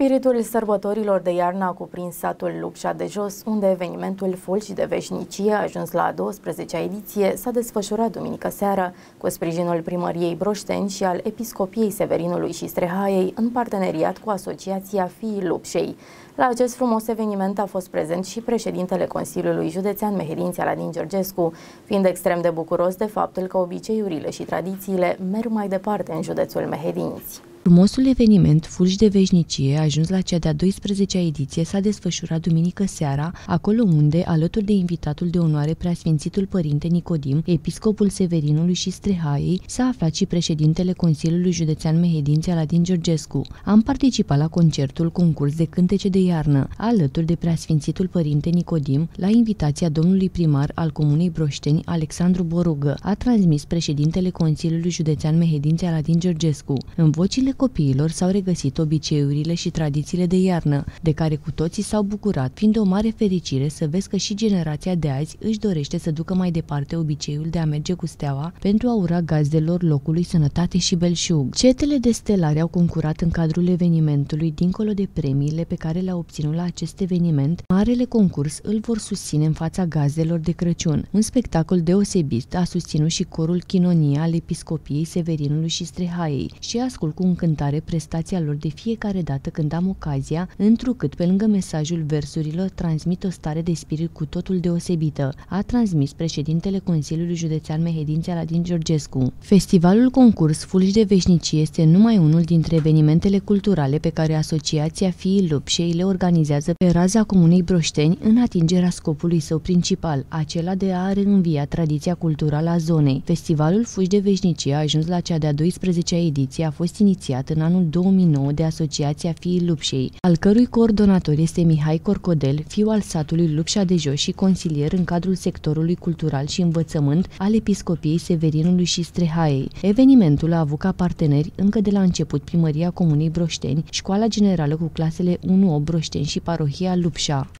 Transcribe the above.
Spiritul sărbătorilor de iarnă a cuprins satul Lupșa de Jos, unde evenimentul Fulgi de Veșnicie, ajuns la a 12-a ediție, s-a desfășurat duminică seară cu sprijinul Primăriei Broșteni și al Episcopiei Severinului și Strehaiei, în parteneriat cu Asociația Fiii Lupșei. La acest frumos eveniment a fost prezent și președintele Consiliului Județean Mehedinți Aladin Georgescu, fiind extrem de bucuros de faptul că obiceiurile și tradițiile merg mai departe în județul Mehedinți. Frumosul eveniment Fulgi de Veșnicie, ajuns la cea de-a 12-a ediție, s-a desfășurat duminică seara, acolo unde, alături de invitatul de onoare Preasfințitul Părinte Nicodim, episcopul Severinului și Strehaiei, s-a aflat și președintele Consiliului Județean Mehedinți Aladin Georgescu. Am participat la concertul concurs de cântece de iarnă, alături de Preasfințitul Părinte Nicodim, la invitația domnului primar al Comunei Broșteni, Alexandru Borugă, a transmis președintele Consiliului Județean Mehedinți Aladin Georgescu. În vocile copiilor s-au regăsit obiceiurile și tradițiile de iarnă, de care cu toții s-au bucurat, fiind o mare fericire să vezi că și generația de azi își dorește să ducă mai departe obiceiul de a merge cu steaua pentru a ura gazdelor locului sănătate și belșug. Cetele de stelare au concurat în cadrul evenimentului, dincolo de premiile pe care le-au obținut la acest eveniment. Marele concurs îl vor susține în fața gazdelor de Crăciun. Un spectacol deosebit a susținut și corul Chinonia al Episcopiei Severinului și Strehaiei și ascult cu încântare prestația lor de fiecare dată când am ocazia, întrucât pe lângă mesajul versurilor transmit o stare de spirit cu totul deosebită, a transmis președintele Consiliului Județean Mehedinți Aladin Georgescu. Festivalul concurs Fulgi de Veșnicie este numai unul dintre evenimentele culturale pe care Asociația Fiii Lupșei le organizează pe raza Comunei Broșteni în atingerea scopului său principal, acela de a reînvia tradiția culturală a zonei. Festivalul Fulgi de Veșnicie a ajuns la cea de-a 12-a ediție, a fost inițiat în anul 2009 de Asociația Fiii Lupșei, al cărui coordonator este Mihai Corcodel, fiu al satului Lupșa de Jos și consilier în cadrul sectorului cultural și învățământ al Episcopiei Severinului și Strehaiei. Evenimentul a avut ca parteneri încă de la început Primăria Comunei Broșteni, Școala Generală cu clasele 1-8 Broșteni și Parohia Lupșa.